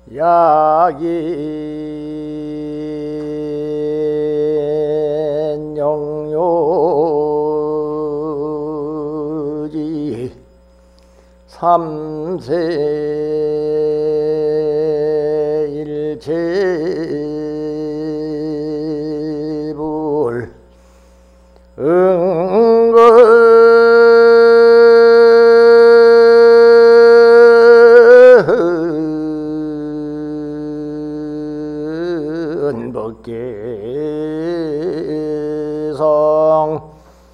약인 영요지 삼세 일체불 은법계성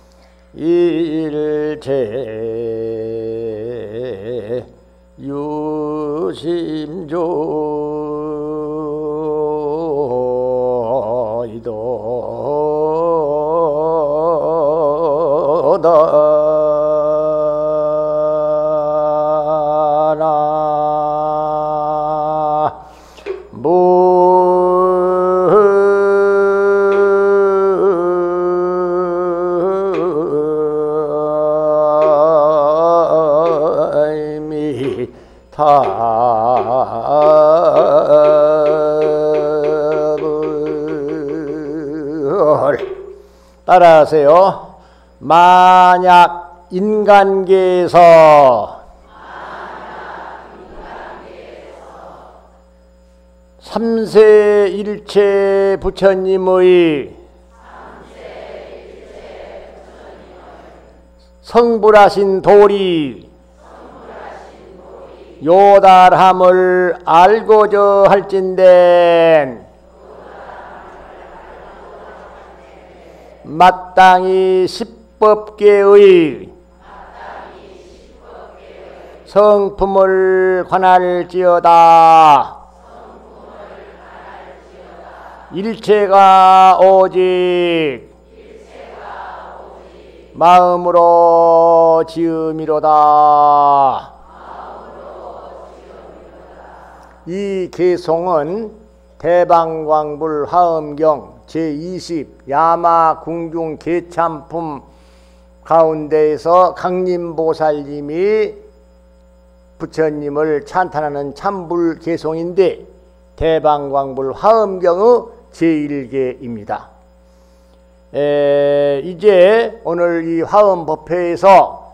일체 이도이도다나 답을 따라하세요. 만약 인간계에서 삼세일체 부처님의 성불하신 도리 요달함을 알고저 할진된 마땅히 십법계의 성품을 관할지어다. 일체가 오직 마음으로 지음이로다. 이 개송은 대방광불 화엄경 제20 야마궁중 개참품 가운데에서 강림보살님이 부처님을 찬탄하는 참불 개송인데 대방광불 화엄경의 제1개입니다. 이제 오늘 이 화엄법회에서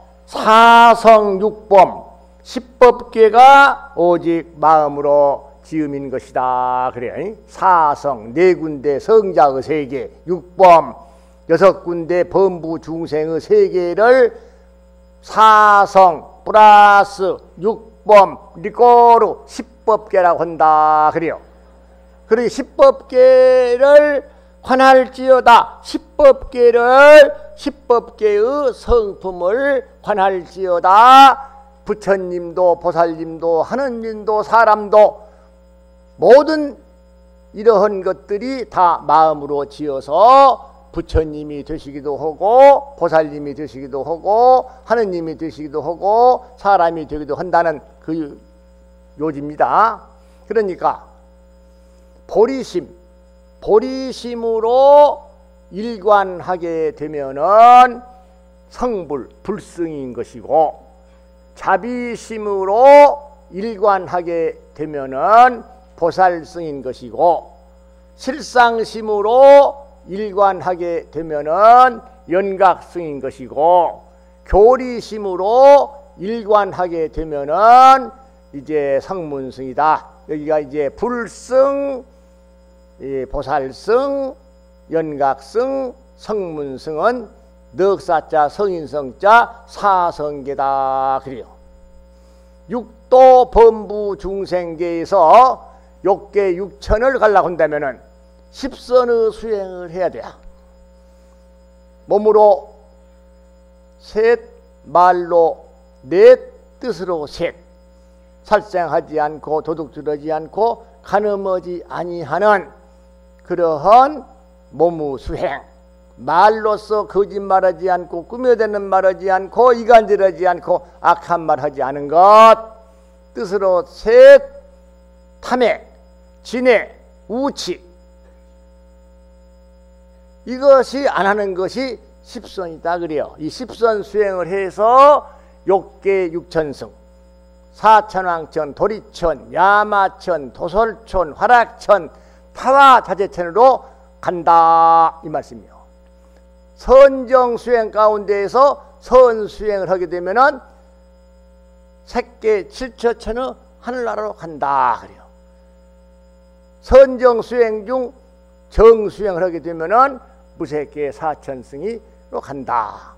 사성육범 10법계가 오직 마음으로 지음인 것이다. 그래요. 사성, 4군데 성자의 세계, 6범, 6군데 범부 중생의 세계를 사성 플러스 6범 리꼬르 10법계라고 한다. 그래요. 그리고 10법계를 관할지어다. 10법계의 성품을 관할지어다. 부처님도 보살님도 하느님도 사람도 모든 이러한 것들이 다 마음으로 지어서 부처님이 되시기도 하고 보살님이 되시기도 하고 하느님이 되시기도 하고 사람이 되기도 한다는 그 요지입니다. 그러니까 보리심으로 일관하게 되면은 성불, 불승인 것이고 자비심으로 일관하게 되면은 보살승인 것이고 실상심으로 일관하게 되면은 연각승인 것이고 교리심으로 일관하게 되면은 이제 성문승이다. 여기가 이제 불승, 보살승, 연각승, 성문승은 넉사자, 성인성자, 사성계다. 그래요. 육도 범부 중생계에서 욕계 육천을 가려고 한다면은 10선의 수행을 해야 돼. 몸으로 셋, 말로 넷, 뜻으로 셋. 살생하지 않고 도둑질하지 않고 간음하지 아니하는 그러한 몸의 수행. 말로서 거짓말하지 않고 꾸며대는 말하지 않고 이간질하지 않고 악한 말하지 않은 것. 뜻으로 셋, 탐해, 진해, 우치. 이것이 안 하는 것이 10선이다 그래요. 이 10선 수행을 해서 욕계 육천승 사천왕천, 도리천, 야마천, 도솔천, 화락천, 타화자재천으로 간다 이 말씀이요. 선정수행 가운데에서 선수행을 하게 되면은 색계 칠처천의 하늘나라로 간다 그래요. 선정수행 중 정수행을 하게 되면은 무색계 사천승이로 간다.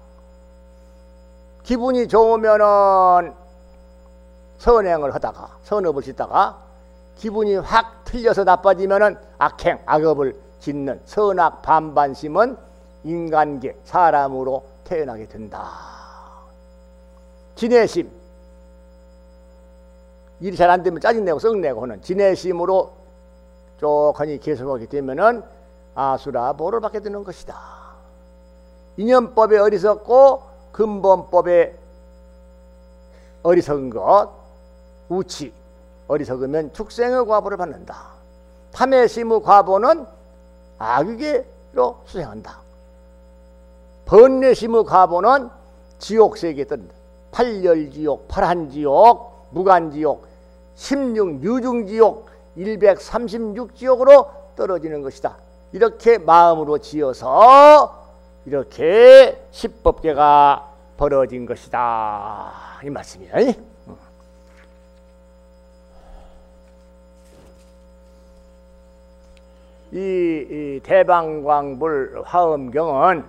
기분이 좋으면은 선행을 하다가 선업을 짓다가 기분이 확 틀려서 나빠지면은 악행, 악업을 짓는 선악 반반심은 인간계, 사람으로 태어나게 된다. 진해심, 일이 잘 안 되면 짜증내고 썩내고 하는 진해심으로 쪽하니 계속하게 되면은 아수라 보를 받게 되는 것이다. 인연법에 어리석고 근본법에 어리석은 것, 우치, 어리석으면 축생의 과보를 받는다. 탐해심의 과보는 악유계로 수행한다. 번뇌심의 과보는 지옥세계에 뜬다. 팔열지옥, 팔한지옥, 무간지옥, 16유중지옥, 136지옥으로 떨어지는 것이다. 이렇게 마음으로 지어서 이렇게 십법계가 벌어진 것이다 이 말씀이야. 이 대방광불 화엄경은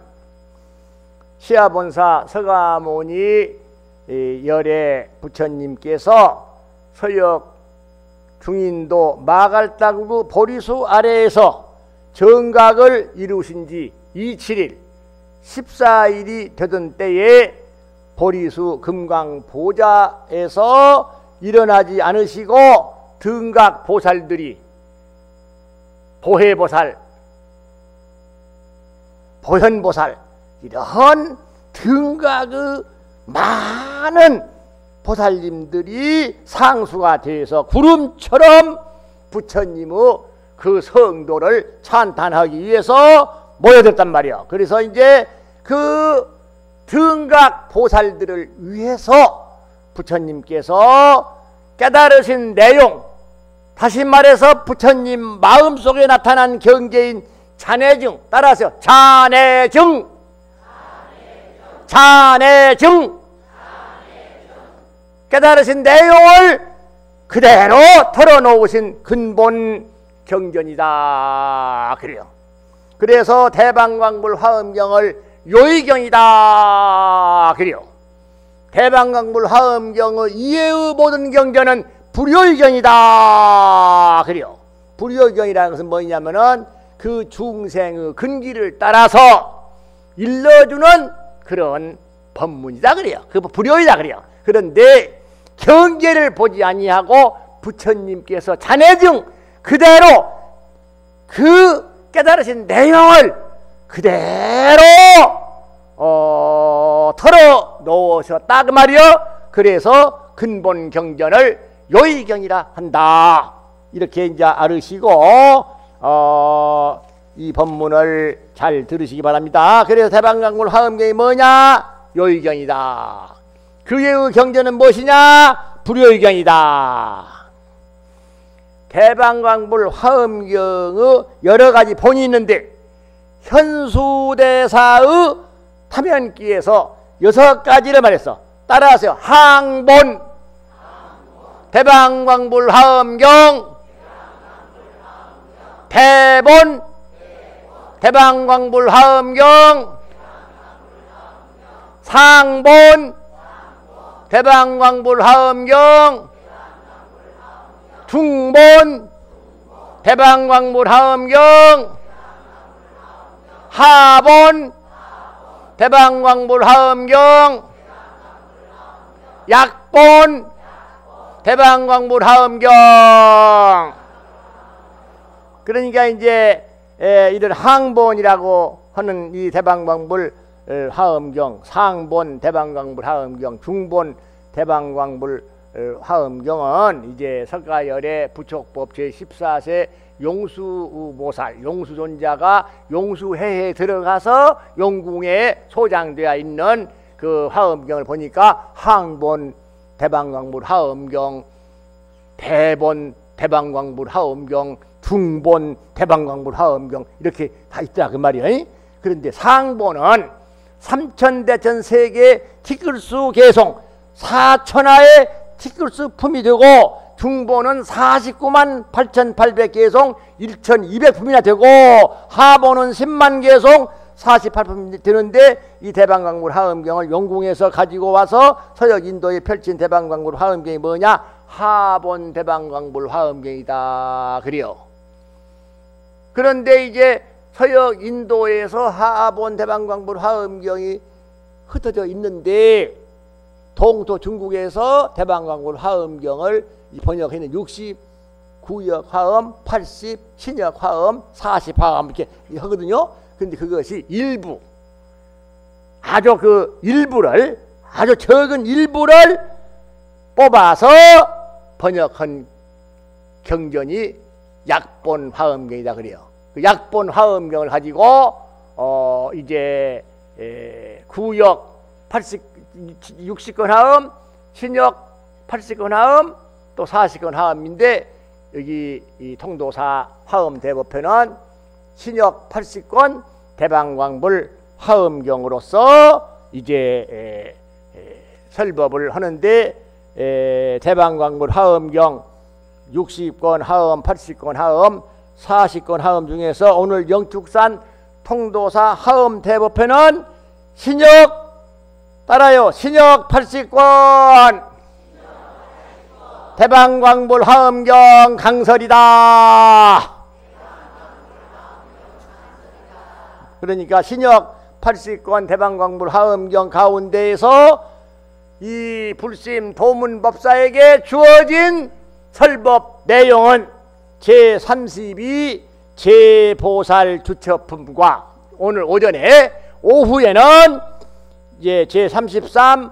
시아본사 서가모니 열애 부처님께서 서역 중인도 마갈다구 보리수 아래에서 정각을 이루신 지 27일 14일이 되던 때에 보리수 금강보좌에서 일어나지 않으시고 등각 보살들이 보혜보살, 보현보살 이런 등각의 많은 보살님들이 상수가 되어서 구름처럼 부처님의 그 성도를 찬탄하기 위해서 모여들단 말이야. 그래서 이제 그 등각 보살들을 위해서 부처님께서 깨달으신 내용, 다시 말해서 부처님 마음속에 나타난 경계인 찬해증, 따라서 찬해증, 찬해증, 깨달으신 내용을 그대로 털어놓으신 근본 경전이다 그래요. 그래서 대방광불 화엄경을 요의경이다 그래요. 대방광불 화엄경의 이해의 모든 경전은 불요의경이다 그래요. 불요의경이라는 것은 뭐냐면은 그 중생의 근기를 따라서 일러주는 그런 법문이다 그래요. 그 불요이다 그래요. 그런데 경계를 보지 아니하고 부처님께서 찬해증 그대로 그 깨달으신 내용을 그대로 털어 놓으셨다 그 말이요. 그래서 근본 경전을 요의경이라 한다. 이렇게 이제 알으시고 이 법문을 잘 들으시기 바랍니다. 그래서 대방광불 화엄경이 뭐냐? 요의경이다. 그의 경전은 무엇이냐? 불요의경이다. 대방광불 화엄경의 여러 가지 본이 있는데 현수대사의 타면기에서 6가지를 말했어. 따라하세요. 항본, 대방광불 화엄경, 대본, 대방광불 화엄경, 상본, 대방광불 화엄경, 중본, 대방광불 화엄경, 하본, 대방광불 화엄경, 약본, 대방광불 화엄경. 그러니까 이제 이런 항본이라고 하는 이 대방광불 화엄경, 상본 대방광불 화엄경, 중본 대방광불 화엄경은 이제 석가열의 부촉법 제14세 용수보살, 용수존자가 용수회에 들어가서 용궁에 소장되어 있는 그 화엄경을 보니까 항본 대방광불 하엄경, 대본 대방광불 하엄경, 중본 대방광불 하엄경 이렇게 다 있더라 그 말이야. 그런데 상본은 삼천대천 세계 티끌수 개송 4천하의 티끌수 품이 되고, 중본은 49만 8,800개송 1,200품이나 되고, 하본은 10만 개송 48품이 되는데, 이 대방광불 하엄경을 용궁에서 가지고 와서 서역 인도에 펼친 대방광불 하엄경이 뭐냐? 하본 대방광불 하엄경이다 그래요. 그런데 이제 서역 인도에서 하본 대방광불 하엄경이 흩어져 있는데, 동토 중국에서 대방광불 하엄경을 번역해는 60구역 화엄, 80 신역 화엄, 40 화엄 이렇게 하거든요. 그런데 그것이 일부, 아주 그 일부를, 아주 적은 일부를 뽑아서 번역한 경전이 약본 화엄경이다 그래요. 그 약본 화엄경을 가지고 이제 구역 60권 화엄, 신역 80권 화엄, 또 40권 화엄인데, 여기 이 통도사 화엄 대법편은 신역 80권 대방광불 화엄경으로서 이제 설법을 하는데, 대방광불 화엄경 60권 화엄, 80권 화엄, 40권 화엄 중에서 오늘 영축산 통도사 화엄 대법편은 신역, 따라요, 신역 80권 대방광불 화엄경 강설이다. 그러니까 신역 80권 대방광불 화엄경 가운데에서 이 불심 도문법사에게 주어진 설법 내용은 제32 제보살 주처품과, 오늘 오전에 오후에는 이제 제33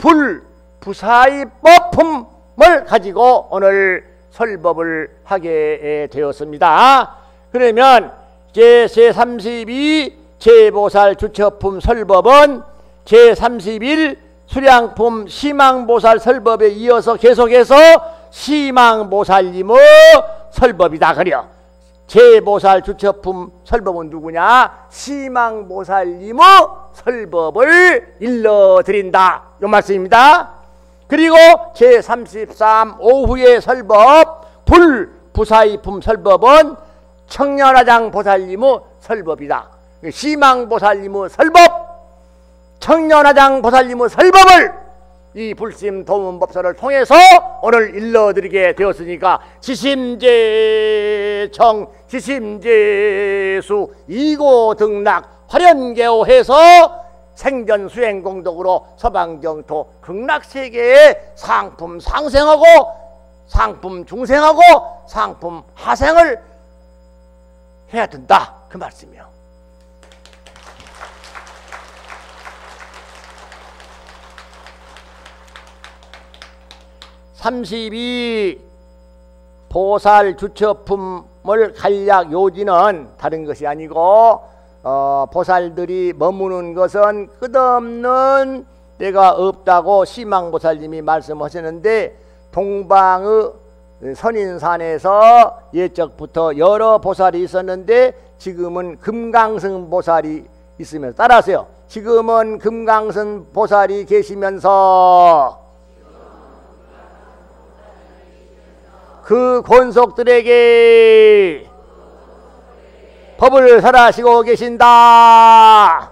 불부사의법품을 가지고 오늘 설법을 하게 되었습니다. 그러면 제32 제보살 주처품 설법은 제31 수량품 시망보살 설법에 이어서 계속해서 시망보살님의 설법이다 그려. 제보살 주처품 설법은 누구냐? 시망보살님의 설법을 일러드린다, 이 말씀입니다. 그리고 제33 오후의 설법 불부사의품 설법은 청년화장 보살님의 설법이다. 시망보살님의 설법, 청년화장 보살님의 설법을 이 불심 도문법사를 통해서 오늘 일러드리게 되었으니까, 지심제청 지심제수 이고등락 화련개호해서 생전수행공덕으로 서방정토 극락세계에 상품 상생하고 상품 중생하고 상품 하생을 해야 된다, 그 말씀이요. 삼십이 보살 주처품을 간략 요지는 다른 것이 아니고, 보살들이 머무는 것은 끝없는 데가 없다고 시망보살님이 말씀하셨는데, 동방의 선인산에서 예적부터 여러 보살이 있었는데 지금은 금강승 보살이 있으면서, 따라서요, 지금은 금강승 보살이 계시면서 그 권속들에게 법을 설하시고 계신다.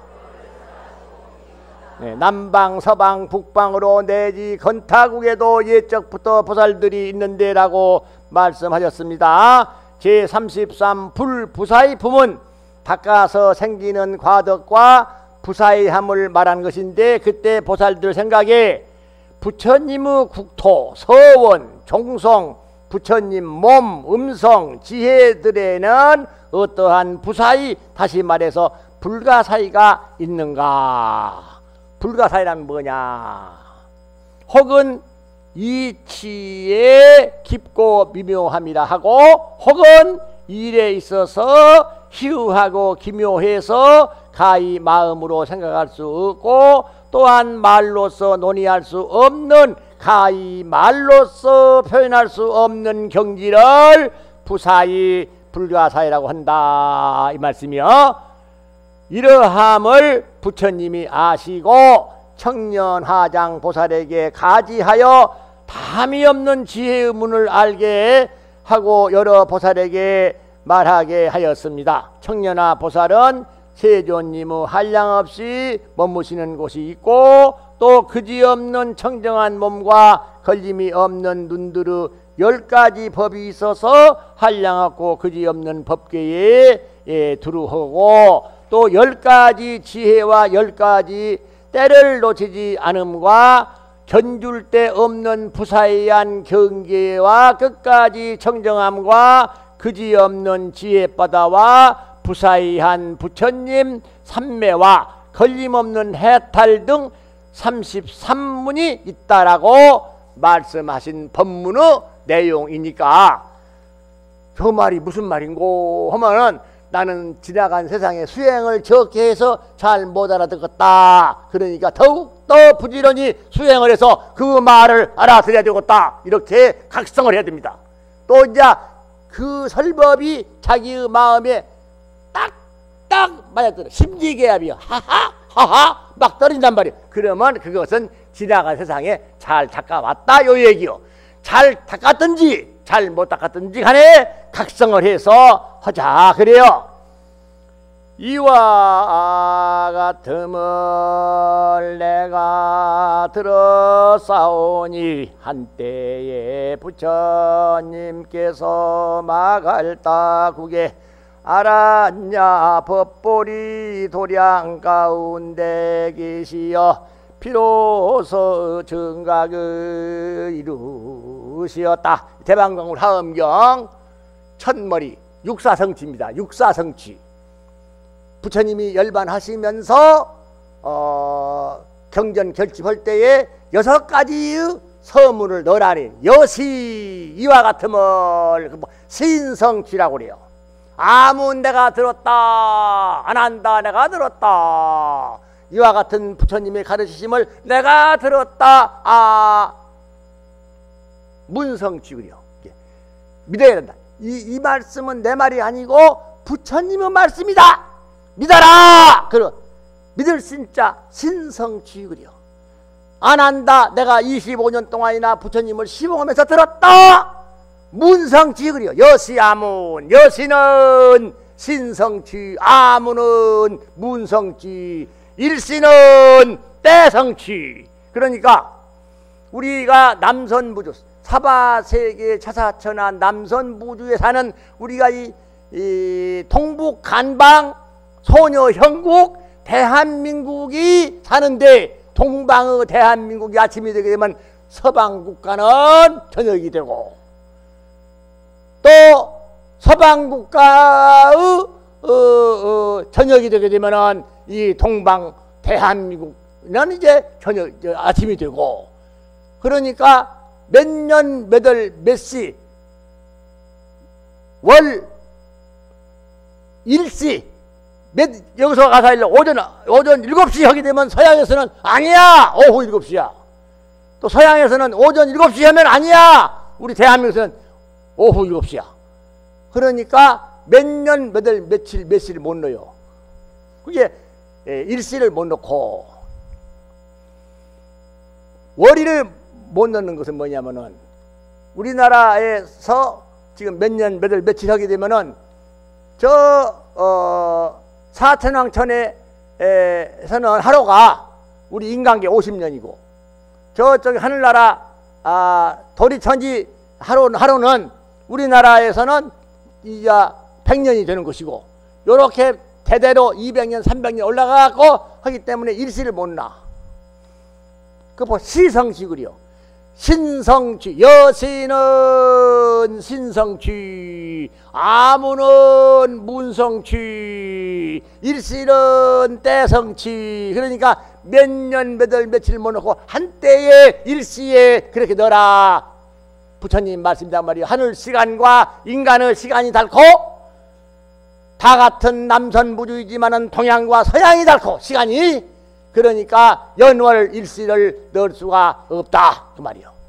네, 남방, 서방, 북방으로 내지 건타국에도 예적부터 보살들이 있는데라고 말씀하셨습니다. 제33 불부사의 품은 닦아서 생기는 과덕과 부사의함을 말한 것인데, 그때 보살들 생각에 부처님의 국토, 서원, 종성, 부처님 몸, 음성, 지혜들에는 어떠한 부사의, 다시 말해서 불가사의가 있는가? 불가사의란 뭐냐? 혹은 이치의 깊고 미묘함이라 하고, 혹은 일에 있어서 희우하고 기묘해서 가히 마음으로 생각할 수 없고, 또한 말로서 논의할 수 없는 가히 말로써 표현할 수 없는 경지를 부사의 불가사의라고 한다 이 말씀이요. 이러함을 부처님이 아시고 청년화장 보살에게 가지하여 담이 없는 지혜의 문을 알게 하고 여러 보살에게 말하게 하였습니다. 청년화 보살은 세존님의 한량없이 머무시는 곳이 있고 또 그지없는 청정한 몸과 걸림이 없는 눈들의 10가지 법이 있어서 한량없고 그지없는 법계에 두루하고 또 10가지 지혜와 10가지 때를 놓치지 않음과 견줄 데 없는 부사의한 경계와 끝까지 청정함과 그지없는 지혜바다와 부사의한 부처님 삼매와 걸림없는 해탈 등 33문이 있다라고 말씀하신 법문의 내용이니까 저 말이 무슨 말인고 하면은 나는 지나간 세상에 수행을 적게 해서 잘 못 알아듣겠다. 그러니까 더욱더 부지런히 수행을 해서 그 말을 알아들어야 되겠다. 이렇게 각성을 해야 됩니다. 또 이제 그 설법이 자기의 마음에 딱딱 맞아떨어 심지계합이요. 하하 막 떨어진단 말이에요. 그러면 그것은 지나간 세상에 잘 닦아왔다 요 얘기요. 잘 닦았든지 잘 못 닦았든지 간에 각성을 해서 하자 그래요. 이와 같음을 내가 들었사오니 한때에 부처님께서 마갈다국에 알았냐 법보리 도량 가운데 계시어 비로소 정각을 이루시었다. 대방광울 하엄경 첫머리 육사성취입니다. 육사성취. 부처님이 열반하시면서 경전 결집할 때에 6가지의 서문을 넣으라니 여시 이와 같음을 신성취라고 그래요. 아무 내가 들었다 안 한다 내가 들었다 이와 같은 부처님의 가르치심을 내가 들었다 문성취 그래요. 믿어야 된다. 이 말씀은 내 말이 아니고 부처님의 말씀이다. 믿어라. 그리고 믿을 신자 신성취 그래요. 안 한다 내가 25년 동안이나 부처님을 시봉하면서 들었다. 문성취 그래요. 여시아문 여시는 신성취 아문은 문성취 일시는 때성취. 그러니까 우리가 남선부주 사바세계 차사천하 남선부주에 사는 우리가 이 동북간방 소녀형국 대한민국이 사는데 동방의 대한민국이 아침이 되게 되면 서방국가는 저녁이 되고 또 서방국가의 저녁이 되게 되면은 이 동방 대한민국은 이제 저녁 아침이 되고 그러니까 몇 년 몇 월 몇 시 월 일시 여기서 가서 오전 7시 하게 되면 서양에서는 아니야 오후 7시야. 또 서양에서는 오전 7시 하면 아니야 우리 대한민국에서는 오후 7시야. 그러니까 몇 년 몇 월 며칠 몇 시를 못 넣어요. 그게 일시를 못 넣고 월일을 못 넣는 것은 뭐냐면은 우리나라에서 지금 몇 년 몇 월 며칠 하게 되면은 사천왕천에서는 하루가 우리 인간계 50년이고 저쪽에 하늘나라 도리천지 하루는 우리나라에서는 이제 100년이 되는 것이고 요렇게 대대로 200년 300년 올라가고 하기 때문에 일시를 못 나. 그 시성식을요. 신성취 여시는 신성취 아무는 문성취 일시는 때성취. 그러니까 몇 년 몇 월 며칠 못 넣고 한때에 일시에 그렇게 넣어라. 부처님 말씀이란 말이에요. 하늘 시간과 인간의 시간이 닳고 다 같은 남선부주이지만은 동양과 서양이 닳고 시간이 그러니까 연월 일시를 넣을 수가 없다 그 말이요.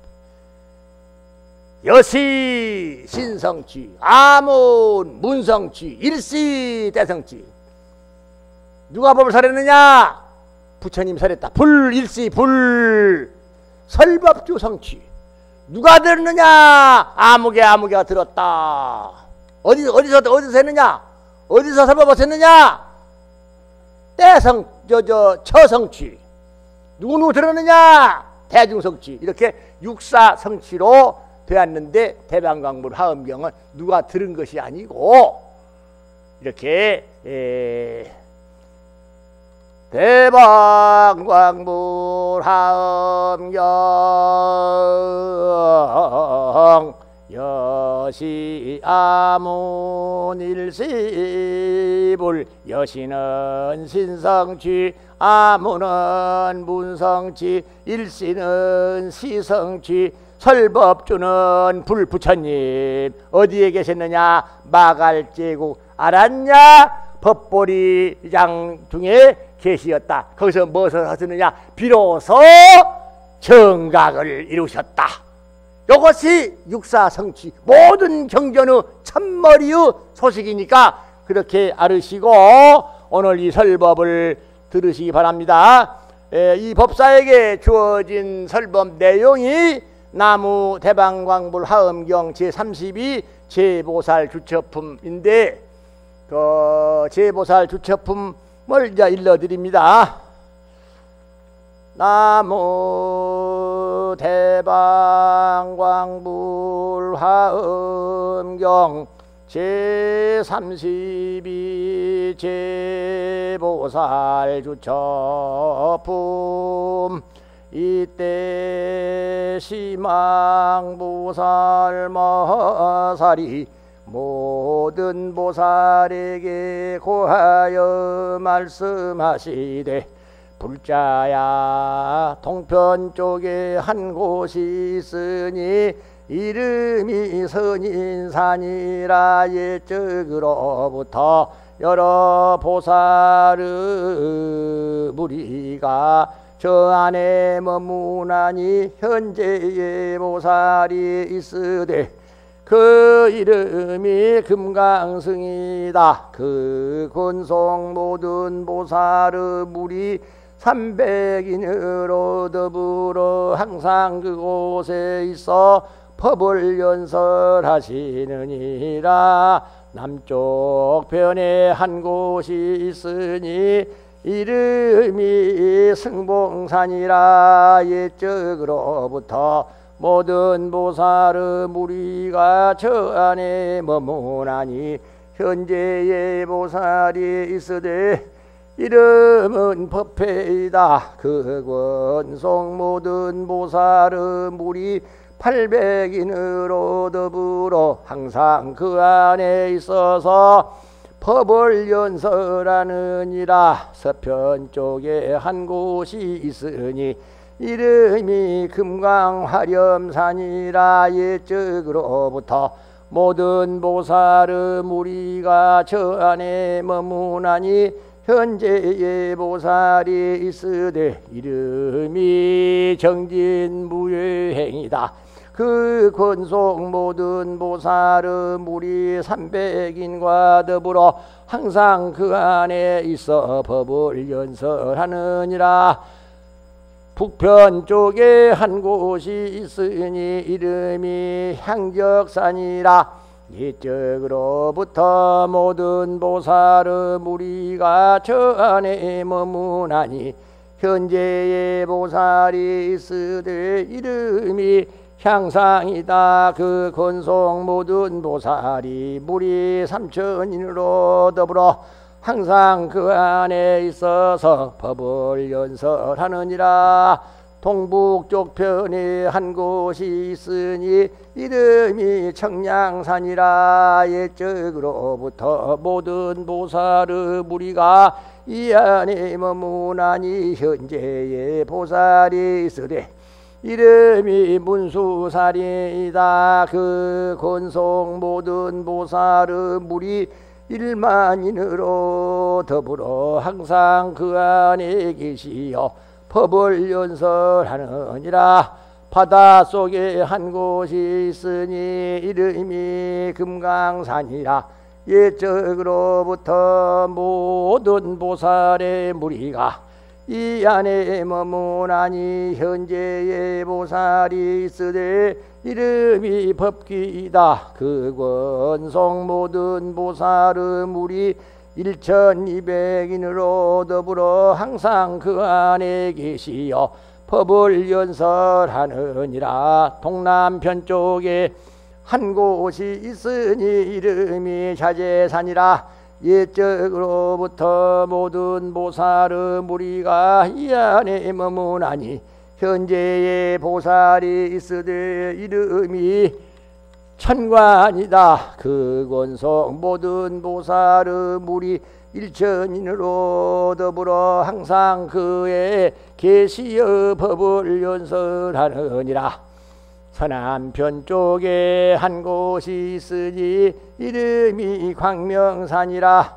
여시 신성취, 아문 문성취, 일시 대성취. 누가 법을 설했느냐? 부처님 설했다. 불 일시 불 설법주 성취. 누가 들었느냐? 아무개가 들었다. 어디서 했느냐? 어디서 설법을 했느냐? 처성취. 누구 들었느냐? 대중성취. 이렇게 육사성취로 되었는데 대방광불 하엄경은 누가 들은 것이 아니고 이렇게 대방광불 하엄경 여시 아문 일시불 여시는 신성취 아문은 문성취 일시는 시성취 설법주는 불부처님 어디에 계셨느냐? 마갈제국 알았냐? 법보리장 중에 계시었다. 거기서 무엇을 하셨느냐? 비로소 정각을 이루셨다. 이것이 육사성취 모든 경전의 첫머리의 소식이니까 그렇게 알으시고 오늘 이 설법을 들으시기 바랍니다. 이 법사에게 주어진 설법 내용이 나무 대방광불 하엄경 제32 제보살 주처품인데 그 제보살 주처품을 이제 일러드립니다. 나무 대방광불 하엄경 제32 제보살 주처품 이때 시망보살 마살이 모든 보살에게 고하여 말씀하시되 불자야 동편 쪽에 한 곳이 있으니 이름이 선인산이라 옛적으로부터 여러 보살의 무리가 저 안에 머무나니 현재의 보살이 있으되 그 이름이 금강승이다. 그 근송 모든 보살의 무리 300인으로 더불어 항상 그곳에 있어 법을 연설하시느니라. 남쪽 편에 한 곳이 있으니 이름이 승봉산이라. 옛적으로부터 모든 보살의 무리가 저 안에 머무나니 현재의 보살이 있으되 이름은 법회이다. 그 권송 모든 보살의 무리 800인으로 더불어 항상 그 안에 있어서 법을 연설하느니라. 서편 쪽에 한 곳이 있으니 이름이 금강화렴산이라. 옛적으로부터 모든 보살의 무리가 저 안에 머무나니 현재의 보살이 있으되 이름이 정진무예행이다. 그 권속 모든 보살의 무리 300인과 더불어 항상 그 안에 있어 법을 연설하느니라. 북편 쪽에 한 곳이 있으니 이름이 향적산이라. 옛적으로부터 모든 보살의 무리가 저 안에 머무나니 현재의 보살이 있으되 이름이 향상이다. 그 권속 모든 보살이 무리 3000인으로 더불어 항상 그 안에 있어서 법을 연설하느니라. 동북쪽 편에 한 곳이 있으니 이름이 청량산이라. 옛적으로부터 모든 보살의 무리가 이 안에 머무나니 현재의 보살이 있으되 이름이 문수살이다. 그 권속 모든 보살의 무리 1만인으로 더불어 항상 그 안에 계시어 법을 연설하느니라. 바다 속에 한 곳이 있으니 이름이 금강산이라. 옛적으로부터 모든 보살의 무리가 이 안에 머무나니 현재의 보살이 있으되 이름이 법기이다. 그 권속 모든 보살의 무리 1200인으로 더불어 항상 그 안에 계시어 법을 연설하느니라. 동남편 쪽에 한 곳이 있으니 이름이 자제산이라. 옛적으로부터 모든 보살의 무리가 이 안에 머무나니 현재의 보살이 있으되 이름이 천관이다. 그 권속 모든 보살의 무리 1000인으로 더불어 항상 그의 계시의 법을 연설하느니라. 서남편 쪽에 한 곳이 있으니 이름이 광명산이라.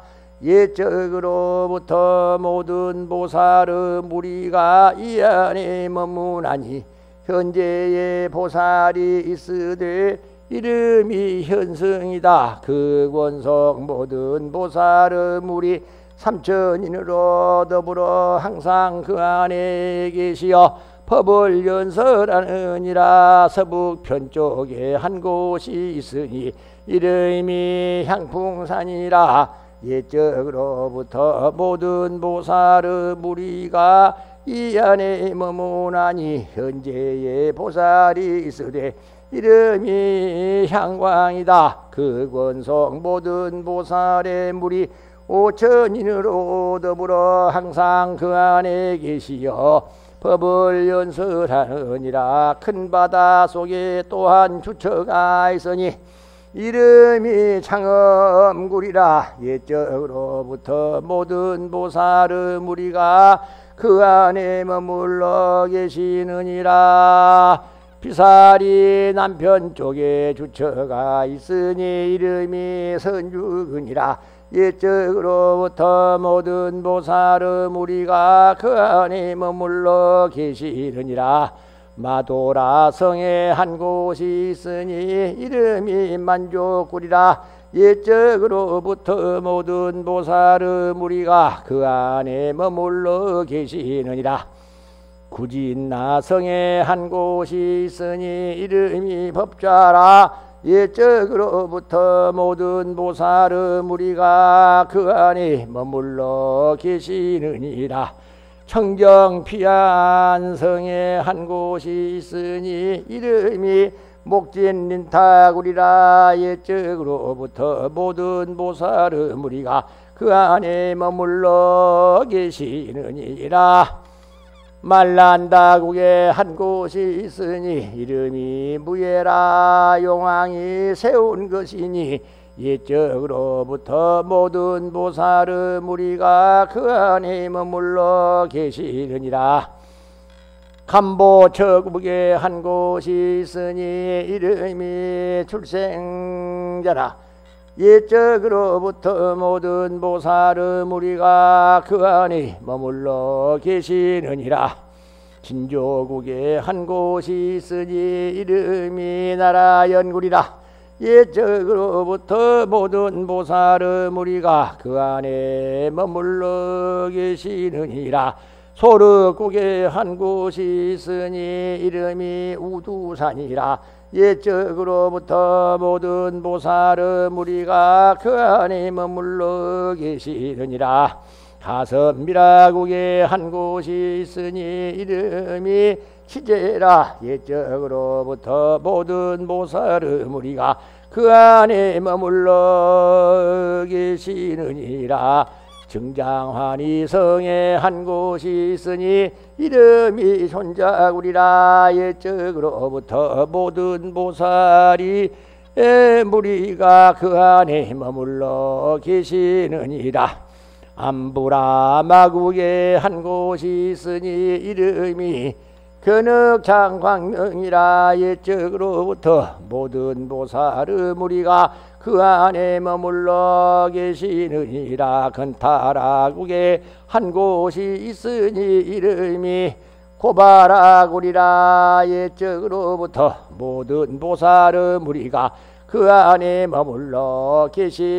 옛적으로부터 모든 보살의 무리가 이 안에 머무나니 현재의 보살이 있으되 이름이 현승이다. 그 권속 모든 보살의 무리 3000인으로 더불어 항상 그 안에 계시어 법을 연설하느니라. 서북편 쪽에 한 곳이 있으니 이름이 향풍산이라. 옛적으로부터 모든 보살의 무리가 이 안에 머무나니 현재의 보살이 있으되 이름이 향광이다. 그 권속 모든 보살의 무리 5000인으로 더불어 항상 그 안에 계시어 법을 연설하느니라. 큰 바다 속에 또한 주처가 있으니 이름이 창엄굴이라. 옛적으로부터 모든 보살의 무리가 그 안에 머물러 계시느니라. 비살이 남편 쪽에 주처가 있으니 이름이 선주근이라. 옛적으로부터 모든 보살의 무리가 그 안에 머물러 계시느니라. 마도라 성에 한 곳이 있으니 이름이 만족굴이라. 옛적으로부터 모든 보살의 무리가 그 안에 머물러 계시느니라. 구진나 성에 한 곳이 있으니 이름이 법좌라. 옛적으로부터 모든 보살의 무리가 그 안에 머물러 계시느니라. 청정피안 성에 한 곳이 있으니 이름이 목진린타굴이라. 옛적으로부터 모든 보살의 무리가 그 안에 머물러 계시느니라. 말란다국에 한 곳이 있으니 이름이 무예라. 용왕이 세운 것이니 옛적으로부터 모든 보살의 무리가 그 안에 머물러 계시느니라. 감보처국에 한 곳이 있으니 이름이 출생자라. 옛적으로부터 모든 보살의 무리가 그 안에 머물러 계시느니라. 진조국에 한 곳이 있으니 이름이 나라연굴이라. 옛적으로부터 모든 보살의 무리가 그 안에 머물러 계시느니라. 소륵국에 한 곳이 있으니 이름이 우두산이라. 옛적으로부터 모든 보살의 무리가 그 안에 머물러 계시느니라. 가섭미라국에 한 곳이 있으니 이름이 치제라. 옛적으로부터 모든 보살의 무리가 그 안에 머물러 계시느니라. 증장환이 성에 한 곳이 있으니 이름이 손자구리라. 옛적으로부터 모든 보살이 무리가 그 안에 머물러 계시느니라. 암부라마국에 한 곳이 있으니 이름이 견흑장광명이라. 옛적으로부터 모든 보살의 무리가 그 안에 머물러 계시느니라. 건타라국에 한 곳이 있으니 이름이 고바라구리라 옛적으로부터 모든 보살의 무리가 그 안에 머물러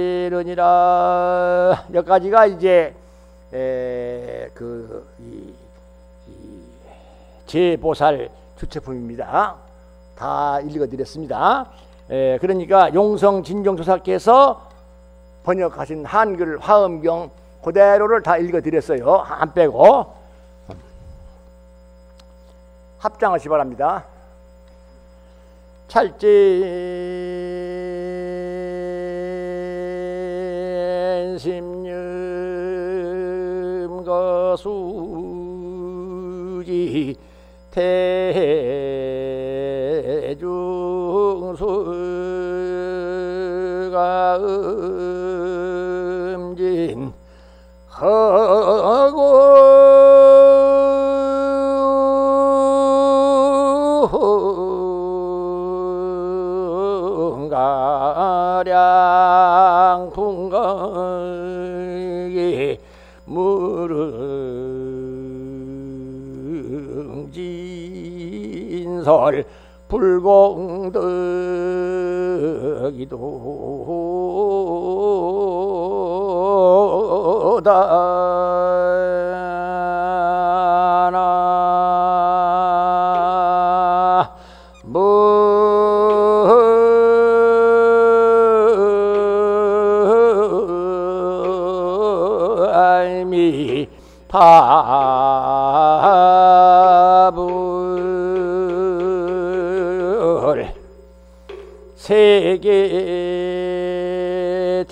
계시느니라. 여기까지가 이제 제보살 주체품입니다. 다 읽어드렸습니다. 그러니까 용성 진종조사께서 번역하신 한글 화엄경 그대로를 다 읽어드렸어요. 안 빼고. 합장하시 바랍니다. 찰진 심념 거수지 대중수가 음진 가량 풍광이 무릉진설 불공덕이도다나 무알미 파불 세계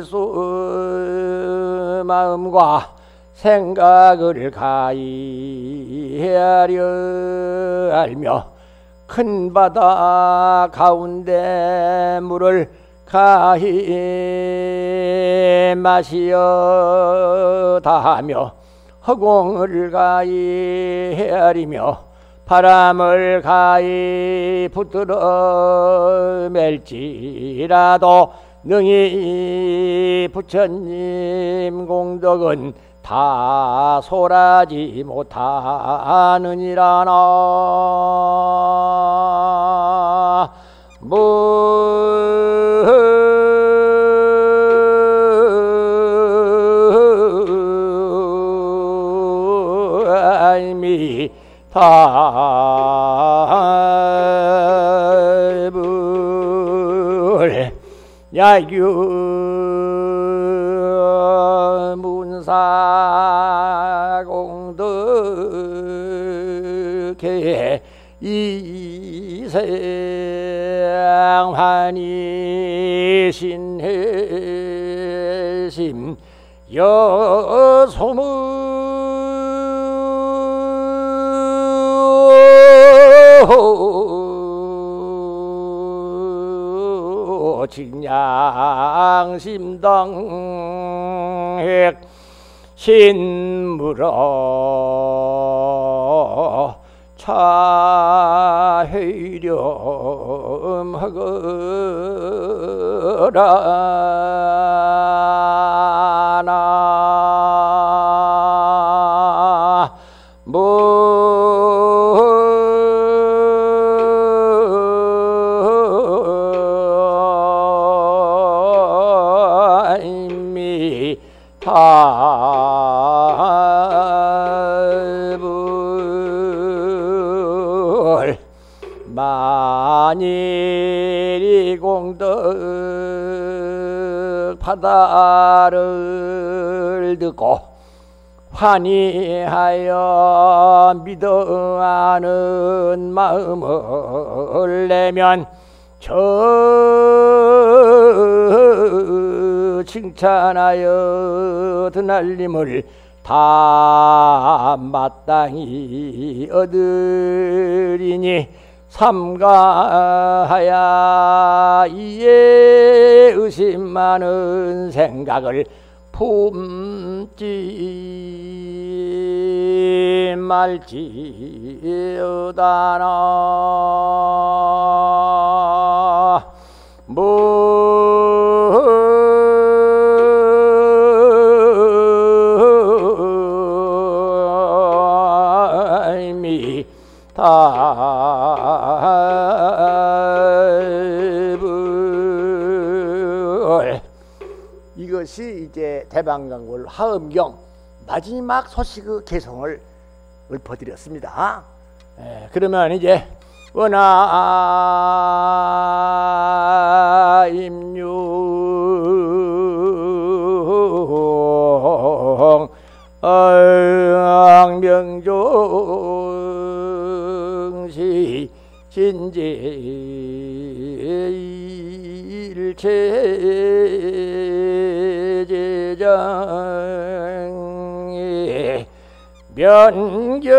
티끌수 마음과 생각을 가히 헤아려 알며 큰 바다 가운데 물을 가히 마시어 다하며 허공을 가히 헤아리며 바람을 가히 붙들어 맬지라도 능히 부처님 공덕은 다 소라지 못하느니라. 나 무알미 탈불 야유 문사공덕해 이생환이 신해심 여소무 직량심당핵 신물어 차회렴허거라. 나 무알미 탈불 만일이 공덕 바다를 듣고 환희하여 믿어하는 마음을 내면 저 칭찬하여 드날림을 다 마땅히 얻으리니 삼가하야 이에 의심 많은 생각을 품지 말지어다나. 무알미 것이 이제 대방강월 화엄경 마지막 소식의 개성을 읊어드렸습니다. 그러면 이제 원하임류 명종시 진제제장의 면견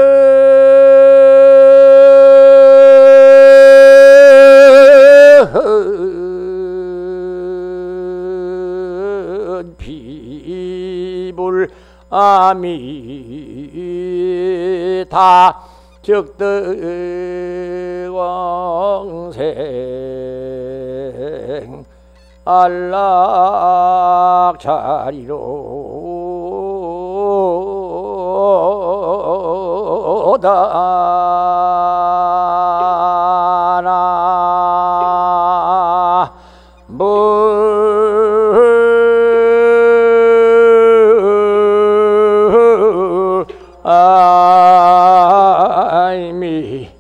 비불 아미다 적득왕생 안락자리로다 아이미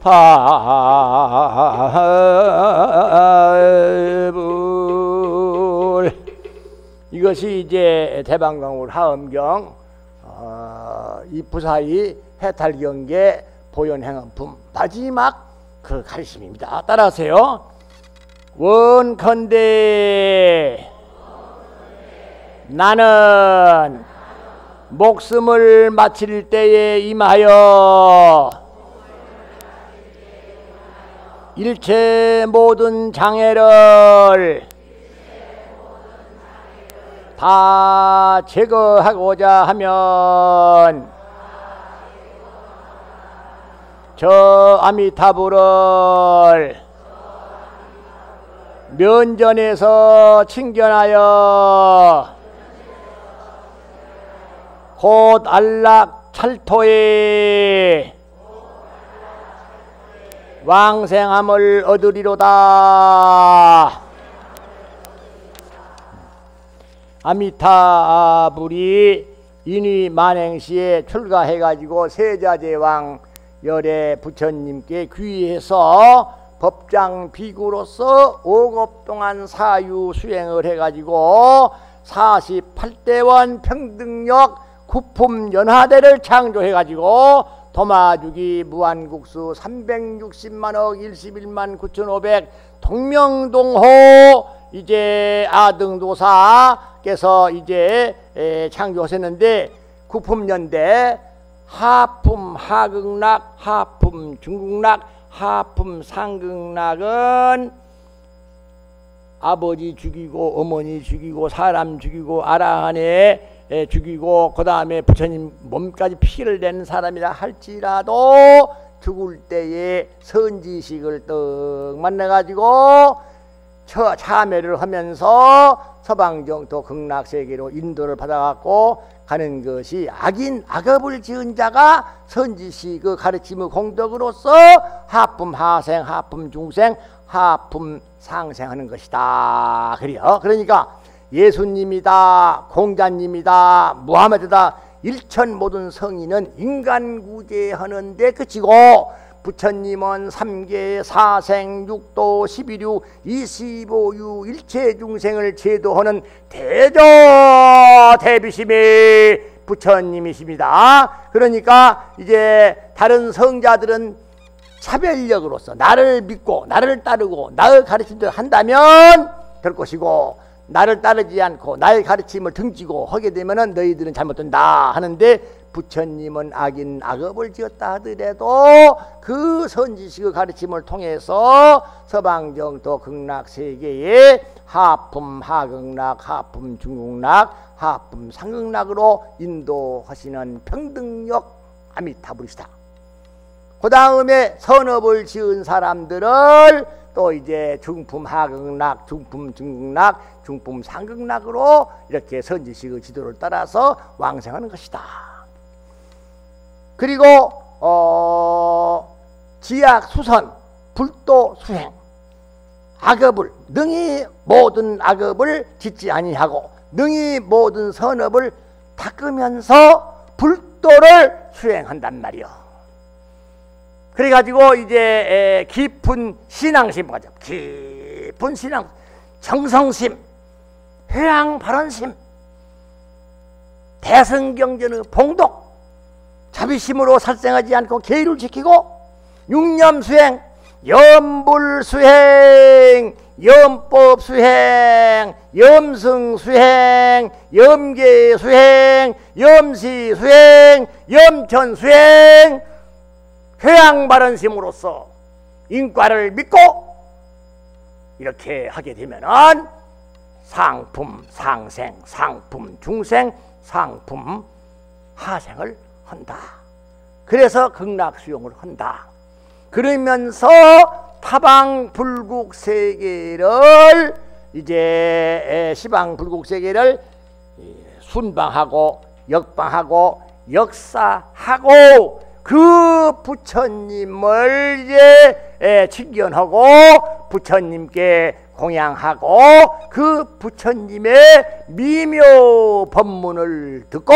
파불. 이것이 이제 대방강월 화엄경 이 부사의 해탈경계 보현행언품 마지막 그 가르침입니다. 따라하세요. 원컨대 나는 목숨을 마칠 때에 임하여 일체 모든 장애를 다 제거하고자 하면 저 아미타불을 면전에서 칭견하여 곧 안락 찰토에 왕생함을 얻으리로다. 아미타불이 인위 만행시에 출가해가지고 세자제왕 열애 부처님께 귀해서 법장 비구로서 5급 동안 사유 수행을 해가지고 48대원 평등력 구품연화대를 창조해가지고 도마주기 무한국수 360만억 11만 9,500 동명동호 이제 아등도사께서 이제 창조하셨는데 구품연대 하품 하극락 하품 중극락 하품 상극락은 아버지 죽이고 어머니 죽이고 사람 죽이고 아라한에 죽이고 그 다음에 부처님 몸까지 피를 낸 사람이라 할지라도 죽을 때에 선지식을 떡 만나가지고 참회를 하면서 서방정토 극락세계로 인도를 받아갖고 가는 것이 악인 악업을 지은 자가 선지식 그 가르침의 공덕으로서 하품 하생 하품 중생 하품 상생하는 것이다. 그래요. 그러니까 예수님이다 공자님이다 무하메드다 일천 모든 성인은 인간구제하는 데 그치고 부처님은 3계 사생 6도 11유 25유 일체 중생을 제도하는 대저 대비심이 부처님이십니다. 그러니까 이제 다른 성자들은 차별력으로서 나를 믿고 나를 따르고 나의 가르침대로 한다면 될 것이고 나를 따르지 않고 나의 가르침을 등지고 하게 되면은 너희들은 잘못된다 하는데 부처님은 악인 악업을 지었다 하더라도 그 선지식의 가르침을 통해서 서방정토 극락세계에 하품 하극락 하품 중극락 하품 상극락으로 인도하시는 평등력 아미타불이시다. 그 다음에 선업을 지은 사람들을 또 이제 중품 하극락, 중품 중극락, 중품 상극락으로 이렇게 선지식의 지도를 따라서 왕생하는 것이다. 그리고 지약 수선, 불도 수행, 악업을 능히 모든 악업을 짓지 아니하고 능히 모든 선업을 닦으면서 불도를 수행한단 말이요. 그래가지고 이제 깊은 신앙심 가져. 깊은 신앙, 정성심, 회양 발언심, 대승경전의 봉독, 자비심으로 살생하지 않고 계율을 지키고 육념수행, 염불수행, 염법수행, 염승수행, 염계수행, 염시수행, 염천수행, 회양바른심으로써 인과를 믿고 이렇게 하게 되면은 상품 상생, 상품 중생, 상품 하생을 한다. 그래서 극락수용을 한다. 그러면서 타방불국세계를 이제 시방불국세계를 순방하고 역방하고 역사하고 그 부처님을 이제 칭견하고 부처님께 공양하고 그 부처님의 미묘 법문을 듣고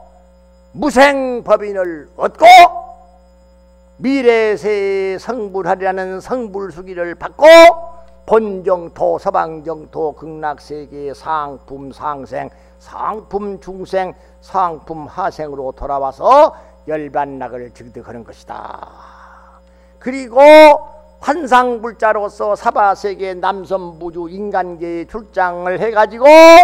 무생법인을 얻고 미래세에 성불하리라는 성불수기를 받고 본정토 서방정토 극락세계의 상품 상생, 상품 중생, 상품 하생으로 돌아와서 열반락을 증득하는 것이다. 그리고 환상불자로서 사바세계 남선부주 인간계에 출장을 해가지고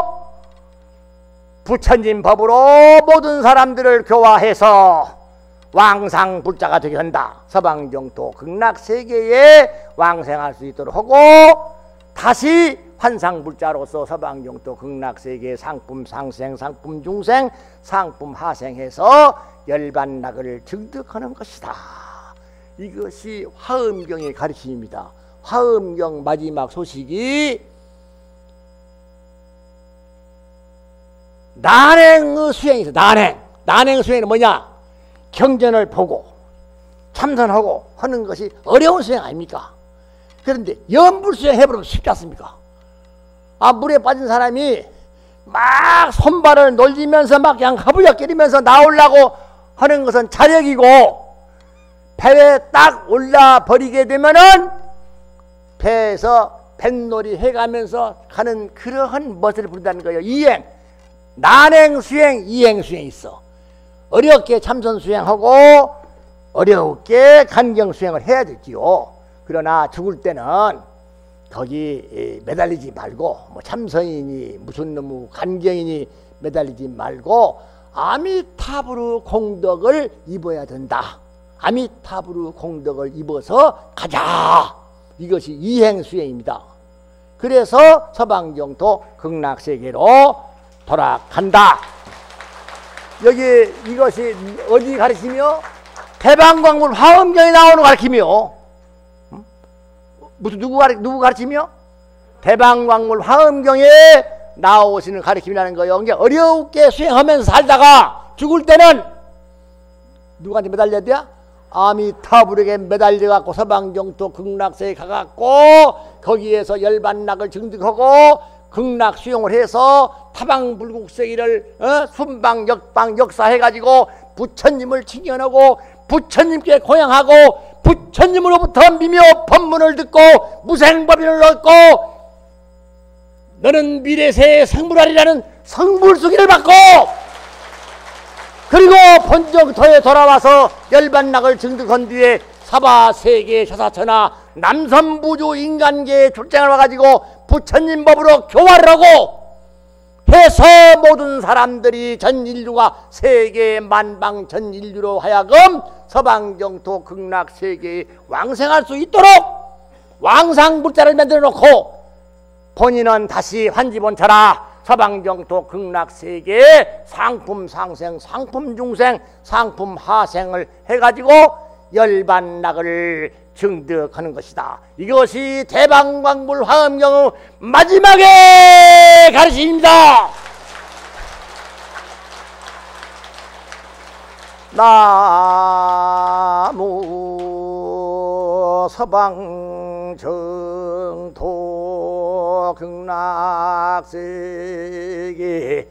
부처님 법으로 모든 사람들을 교화해서 왕상불자가 되게 한다. 서방정토 극락세계에 왕생할 수 있도록 하고 다시 환상불자로서 서방정토 극락세계의 상품 상생, 상품 중생, 상품 하생해서 열반락을 증득하는 것이다. 이것이 화엄경의 가르침입니다. 화엄경 마지막 소식이 난행의 수행이 있어. 난행 수행은 뭐냐? 경전을 보고 참선하고 하는 것이 어려운 수행 아닙니까? 그런데 염불수행 해보면 쉽지 않습니까? 물에 빠진 사람이 막 손발을 놀리면서 막 그냥 허부적거리면서 나오려고 하는 것은 자력이고 배에 딱 올라버리게 되면은 배에서 뱃놀이 해가면서 가는 그러한 멋을 부른다는 거예요. 이행, 난행수행, 이행수행이 있어. 어렵게 참선수행하고 어렵게 간경수행을 해야 되지요. 그러나 죽을 때는 거기 매달리지 말고 참선이니 무슨 놈의 간경이니 매달리지 말고 아미타불의 공덕을 입어야 된다. 아미타불의 공덕을 입어서 가자. 이것이 이행수행입니다. 그래서 서방정토 극락세계로 돌아간다. 여기 이것이 어디 가르치며? 대방광물 화엄경에 나오는 가르치며. 무슨 누구 가르치며? 대방광물 화엄경에 나오시는 가르침이라는 거예요. 그러니까 어렵게 수행하면서 살다가 죽을 때는 누구한테 매달려야 돼? 아미타불에게 매달려갖고 서방정토 극락세에 가갖고 거기에서 열반락을 증득하고 극락 수용을 해서 타방불국세계를 순방 역방 역사해가지고 부처님을 칭견하고 부처님께 고향하고 부처님으로부터 미묘 법문을 듣고 무생법인을 얻고 너는 미래세에 성불하리라는 성불수기를 받고 그리고 본정토에 돌아와서 열반락을 증득한 뒤에 사바세계 샤사천하 남선부주 인간계에 출장을 와가지고 부처님 법으로 교화를 하고 해서 모든 사람들이 전 인류가 세계 만방 전 인류로 하여금 서방정토 극락세계에 왕생할 수 있도록 왕상불자를 만들어 놓고 본인은 다시 환지본처라 서방정토 극락세계에 상품 상생, 상품 중생, 상품 하생을 해가지고 열반락을 증득하는 것이다. 이것이 대방광불 화엄경의 마지막의 가르침입니다. 나무 서방정토 극락세계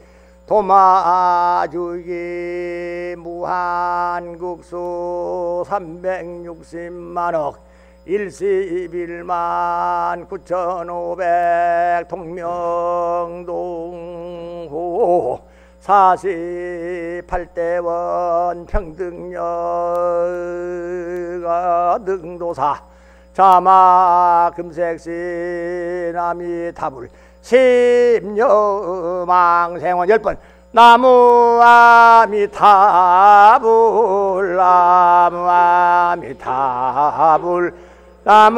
도마주기 무한국수 360만억 11만 9,500 동명동호 48대원 평등여가 등도사 자마 금색신 아미타불 십녀망생원 10번 나무 아미타불 나무 아미타불 나무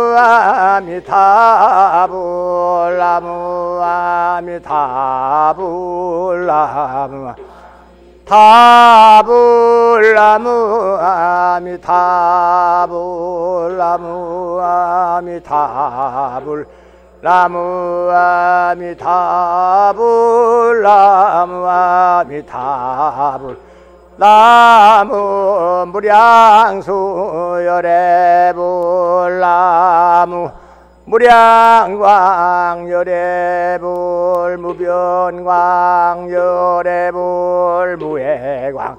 아미타불 나무 아미타불 나무 타불 나무 아미타불 나무 아미타불 나무 아미타불 나무 아미타불 나무 무량수 열애불 나무 무량광 열애불 무변광 열애불 무해광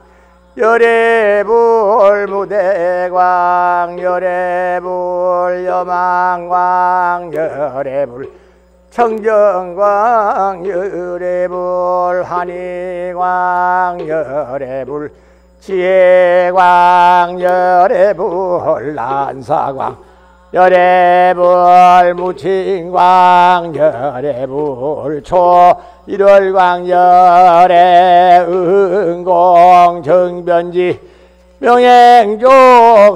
열애불 무대광 열애불 여망광 열애불 청정광 열애불 한의광 열애불 지혜광 열애불 난사광 열애불 무친광 열애불 초일월광 열애응공 정변지 명행족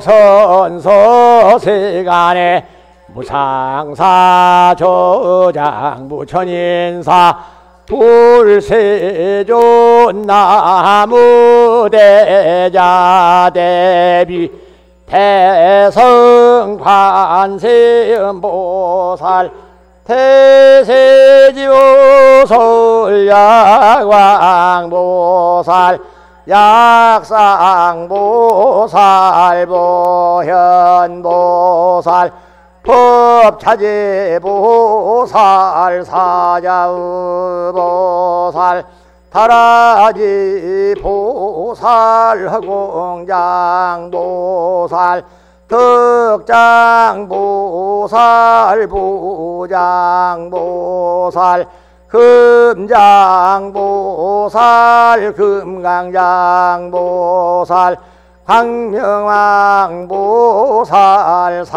선서세간에 무상사 조장 무천인사 불세존 나무대자 대비 대성관세음보살 태세지오솔야광보살 약상보살 보현보살 법차제보살 사자의보살 타라지보살 허공장보살 덕장보살 보장보살 금장보살 금강장보살 광명왕보살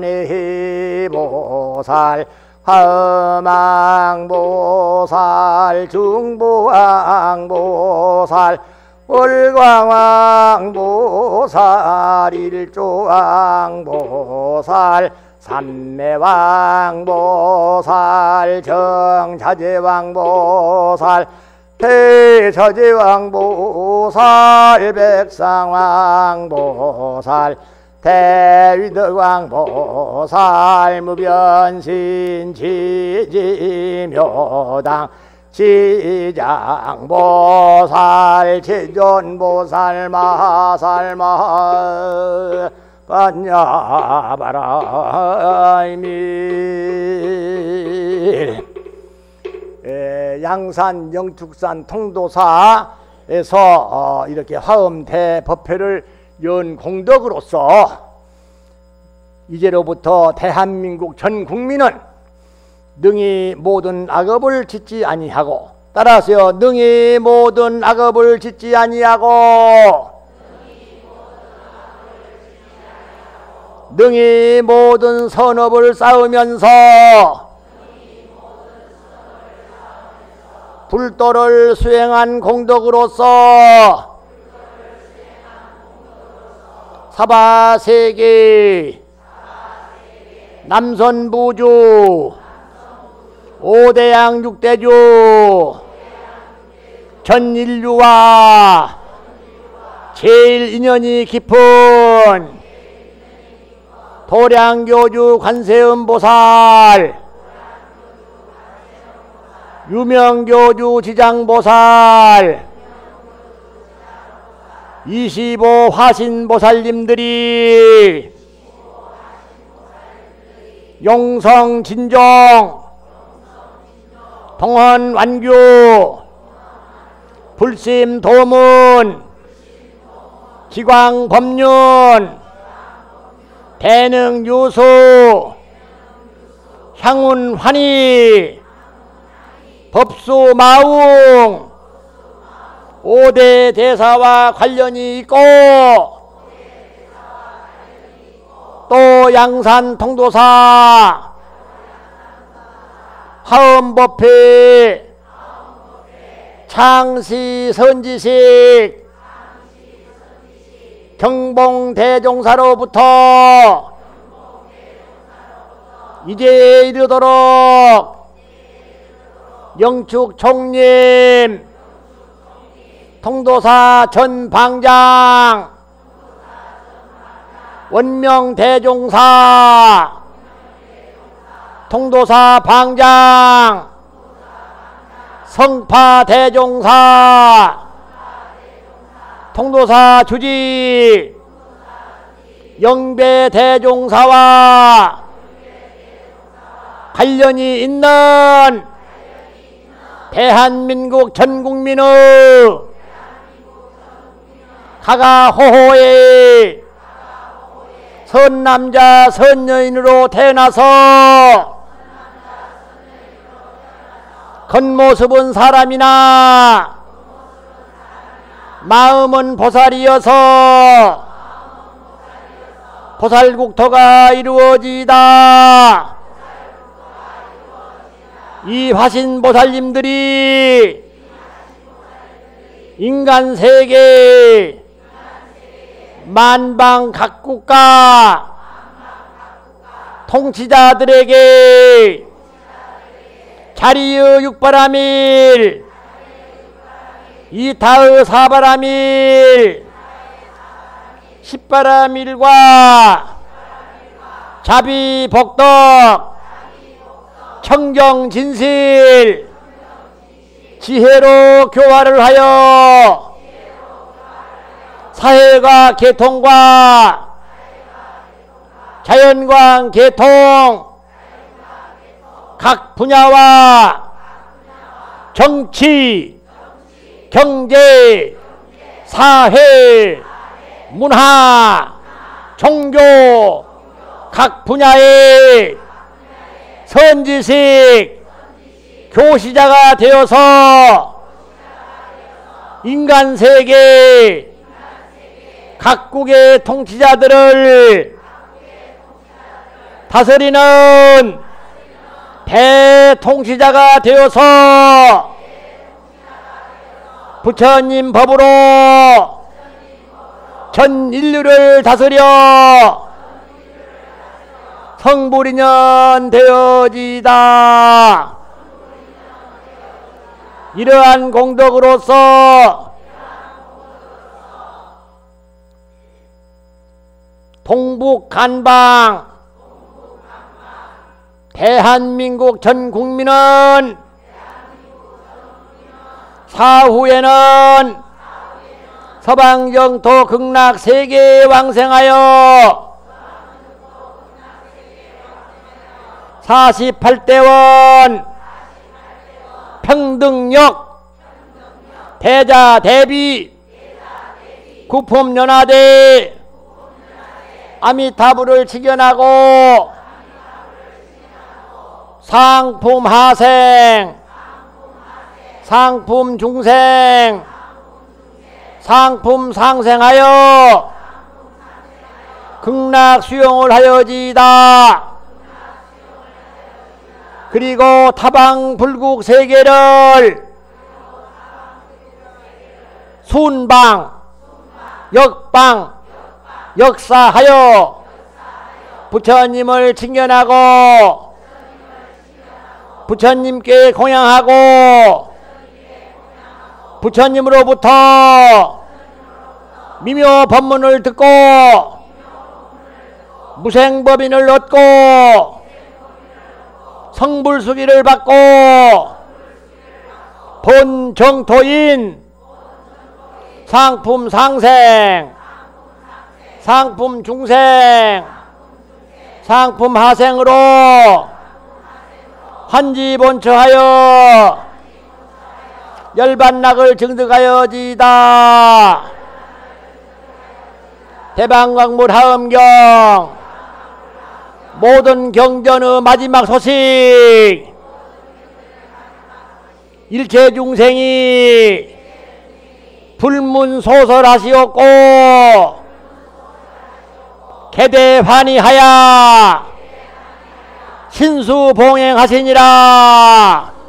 산해보살 화엄왕보살 중보왕보살 월광왕보살 일조왕보살 삼매왕보살 정차제왕보살 대처제왕보살 백상왕보살 대위덕왕보살 무변신 지지묘당 지장보살 제존보살 마살마 반야바라이밀 양산 영축산 통도사에서 이렇게 화엄대 법회를 연 공덕으로서 이제로부터 대한민국 전 국민은 능히 모든 악업을 짓지 아니하고 따라서요 능히 모든 악업을 짓지 아니하고 능히 모든 선업을 쌓으면서 불도를 수행한 공덕으로서 사바세계 남선부주 오대양 육대주 전인류와 제일 인연이 깊은 도량교주 관세음보살 유명교주 지장보살 25 화신보살님들이 용성진종 봉헌 완규 불심 도문 기광 법륜 대능 유수 향운 환희 법수 마웅 5대 대사와 관련이 있고 또 양산 통도사 하음법회 창시 선지식 경봉대종사로부터 이제 이르도록 영축총림 통도사 전방장 원명대종사 통도사 방장 성파대종사 통도사 주지 영배대종사와 관련이 있는 대한민국 전 국민의 가가호호의 선남자 선여인으로 태어나서 겉모습은 사람이나 마음은 보살이어서 보살국토가 이루어지다. 이 화신보살님들이 인간세계 만방 각국가 통치자들에게 자리의 육바라밀 이타의 사바라밀 십바라밀과 자비복덕 청정진실 지혜로 교화를 하여 사회가 개통과 자연광 개통 각 분야와 정치, 경제, 사회, 문화, 종교 각 분야의 선지식 교시자가 되어서 인간세계 각국의 통치자들을 다스리는 대통치자가 되어서 부처님 법으로 전 인류를 다스려 성불인연 되어지다. 이러한 공덕으로서 동북간방 대한민국 전 국민은 사후에는 서방정토 극락 세계에 왕생하여 48대원 평등력 대자 대비 구품연화대 아미타불을 직연하고 상품 하생 상품 중생 상품 상생하여 극락 수용을 하여지이다. 그리고 타방 불국 세계를 순방 역방 역사하여 부처님을 칭견하고 부처님께 공양하고 부처님으로부터 미묘 법문을 듣고 무생법인을 얻고 성불수기를 받고 본 정토인 상품 상생 상품 중생 상품 하생으로 환지본처하여 열반락을 증득하여지이다. 대방광물 하엄경 모든 경전의 마지막 소식 일체 중생이 불문소설하시옵고 개대환희하야 신수봉행하시니라.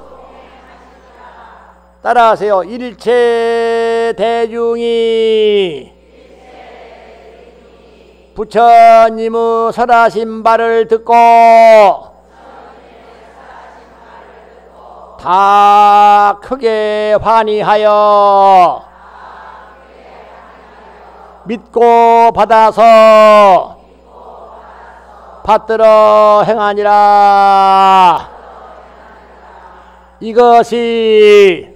따라하세요. 일체 대중이 부처님의 설하신 바를 듣고 다 크게 환희하여 믿고 받아서 받들어 행하니라. 이것이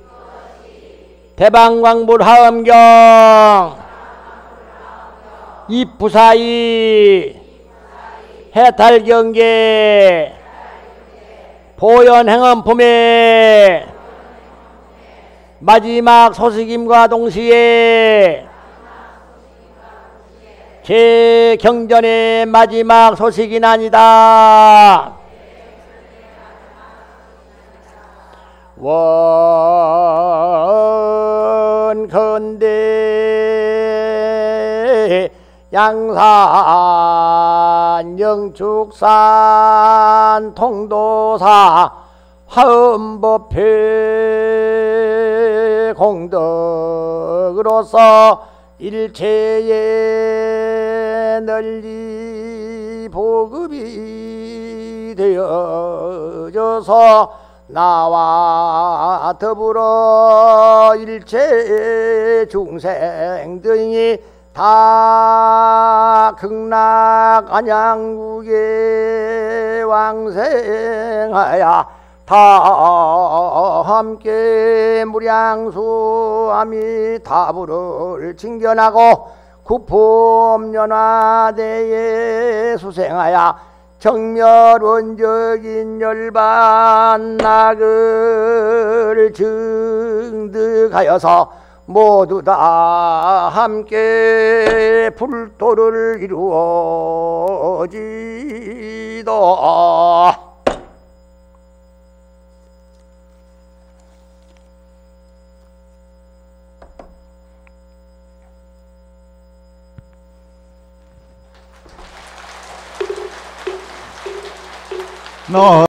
대방광불 하엄경 이부사이 해탈경계 보현행엄품의 마지막 소식임과 동시에 제 경전의 마지막 소식이 아니다. 원컨대 양산 영축산 통도사 화엄법회 공덕으로서 일체에 널리 보급이 되어져서 나와 더불어 일체 중생들이 다 극락 안양국에 왕생하야 다 함께 무량수 아미타불을 칭견하고 구품연화대에 수생하야 정멸원적인 열반 낙을 증득하여서 모두 다 함께 불도를 이루어지도. 너